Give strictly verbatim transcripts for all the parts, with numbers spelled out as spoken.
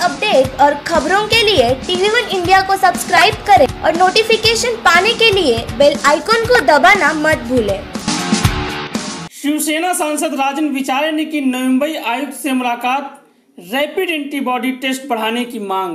Update और खबरों के लिए टीवी वन इंडिया को सब्सक्राइब करें और नोटिफिकेशन पाने के लिए बेल आइकॉन को दबाना मत भूलें। शिवसेना सांसद राजन विचारे ने की नवी मुंबई आयुक्त से मुलाकात, रैपिड एंटीबॉडी टेस्ट बढ़ाने की मांग।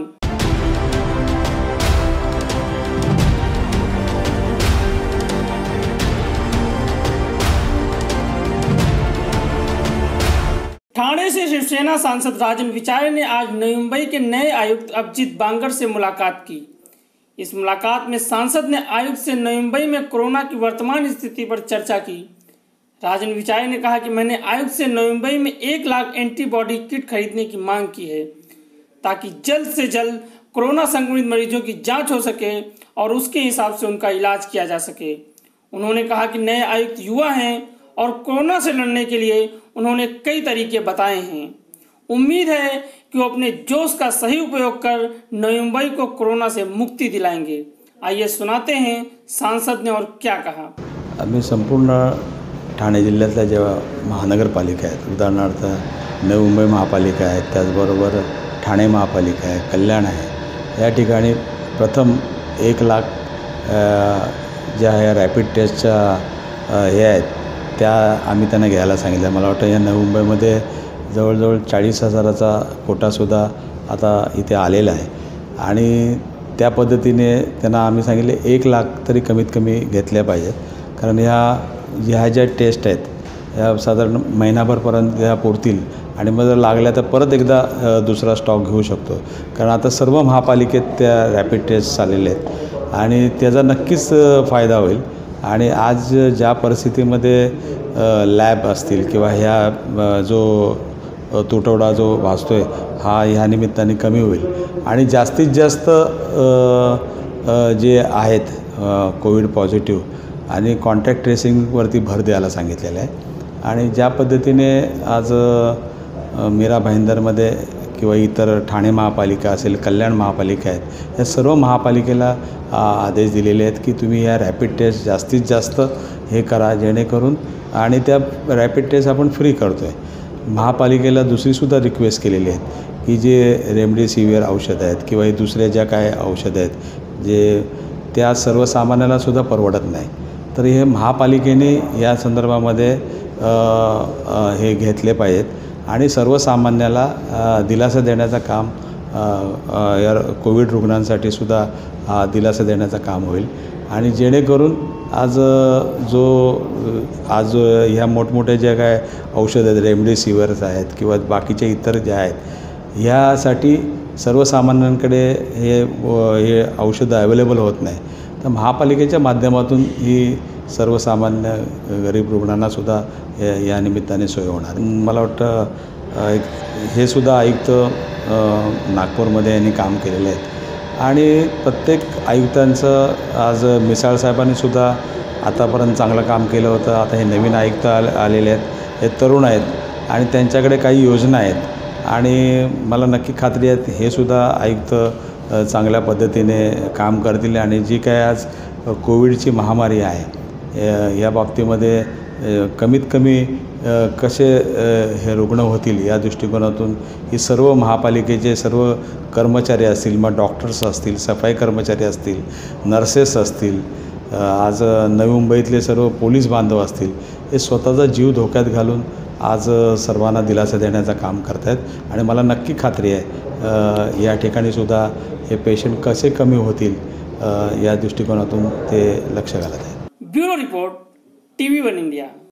ठाणे से शिवसेना सांसद राजन विचारे ने आज नवी मुंबई के नए आयुक्त अभिजीत बांगर से मुलाकात की। इस मुलाकात में सांसद ने आयुक्त से नवी मुंबई में कोरोना की वर्तमान स्थिति पर चर्चा की। राजन विचारे ने कहा कि मैंने आयुक्त से नवी मुंबई में एक लाख एंटीबॉडी किट खरीदने की मांग की है ताकि जल्द से जल्द कोरोना संक्रमित मरीजों की जांच हो सके और उसके हिसाब से उनका इलाज किया जा सके। उन्होंने कहा कि नए आयुक्त युवा हैं और कोरोना से लड़ने के लिए उन्होंने कई तरीके बताए हैं। उम्मीद है कि वो अपने जोश का सही उपयोग कर नवी मुंबई को कोरोना से मुक्ती दिलाएंगे। आइए सुनाते हैं सांसद ने और क्या कहा। आम्ही संपूर्ण ठाणे जिल्ह्यातल्या जेव्हा महानगरपालिका आहेत, उदाहरणार्थ नवी मुंबई महापालिका आहे, त्याचबरोबर ठाणे महापालिका आहे, कल्याण आहे, या ठिकाणी प्रथम एक लाख ज्या ह्या रॅपिड टेस्टच्या हे आहेत त्या आम्ही त्यांना घ्यायला सांगितलं। मला वाटतं या नवी मुंबईमध्ये जवळजवळ चाळीस हजाराचा कोटासुद्धा आता इथे आलेला आहे आणि त्या पद्धतीने त्यांना आम्ही सांगितले एक लाख तरी कमीत कमी घेतल्या पाहिजेत, कारण ह्या ह्या ज्या टेस्ट आहेत या साधारण महिनाभरपर्यंत ह्या पुरतील आणि मग जर लागल्या तर परत एकदा दुसरा स्टॉक घेऊ शकतो, कारण आता सर्व महापालिकेत त्या रॅपिड टेस्ट आलेल्या आहेत आणि त्याचा नक्कीच फायदा होईल। आणि आज ज्या परिस्थितीमध्ये लॅब असतील किंवा ह्या जो तुटवडा जो भासतोय हा ह्या निमित्ताने कमी होईल आणि जास्तीत जास्त जे आहेत कोविड पॉझिटिव्ह आणि कॉन्टॅक्ट ट्रेसिंगवरती भर द्यायला सांगितलेलं आहे। आणि ज्या पद्धतीने आज मीरा भाईंदरमध्ये किंवा इतर ठाणे महापालिका असेल, कल्याण महापालिका आहेत, या सर्व महापालिकेला आदेश दिलेले आहेत की तुम्ही या रॅपिड टेस्ट जास्तीत जास्त हे करा, जेणेकरून आणि त्या रॅपिड टेस्ट आपण फ्री करतो आहे। महापालिकेला दुसरीसुद्धा रिक्वेस्ट केलेली आहेत की जे रेमडेसिवीर औषध आहेत किंवा हे दुसऱ्या ज्या काय औषधं आहेत जे त्या सर्वसामान्यालासुद्धा परवडत नाही, तर हे महापालिकेने या संदर्भामध्ये हे घेतले पाहिजेत आणि सर्वसामान्याला दिलासा देण्याचं काम या कोविड रुग्णांसाठी सुद्धा दिलासा देण्याचं काम होईल। आणि जेणेकरून आज जो आज ह्या मोठमोठ्या ज्या काय औषधं आहेत, रेमडेसिवीर्स आहेत किंवा बाकीच्या इतर ज्या आहेत, ह्यासाठी सर्वसामान्यांकडे हे हे औषधं अवेलेबल होत नाही, तर महापालिकेच्या माध्यमातून ही सर्वसामान्य गरीब रुग्णांनासुद्धा या निमित्ताने सोय होणार। मला वाटतं एक हे सुद्धा आयुक्त नागपूरमध्ये यांनी काम केलेलं आहे आणि प्रत्येक आयुक्तांचं आज मिसाळ साहेबांनीसुद्धा आतापर्यंत चांगलं काम केलं होतं। आता हे नवीन आयुक्त आले आलेले आहेत, हे तरुण आहेत आणि त्यांच्याकडे काही योजना आहेत आणि मला नक्की खात्री आहे हे सुद्धा आयुक्त चांगल्या पद्धतीने काम करतील आणि जी काय आज कोविडची महामारी आहे या बाबतीमध्ये कमीत कमी कसे हे रुग्ण होतील या दृष्टिकोनातून ही सर्व महापालिकेचे सर्व कर्मचारी असतील, मग डॉक्टर्स असतील, सफाई कर्मचारी असतील, नर्सेस असतील, आज नवी मुंबईतले सर्व पोलीस बांधव असतील, हे स्वतःचा जीव धोक्यात घालून आज सर्वांना दिलासा देण्याचं काम करत आहेत आणि मला नक्की खात्री आहे या ठिकाणीसुद्धा हे पेशंट कसे कमी होतील या दृष्टिकोनातून ते लक्ष घालत आहेत। Bureau report, TV one India.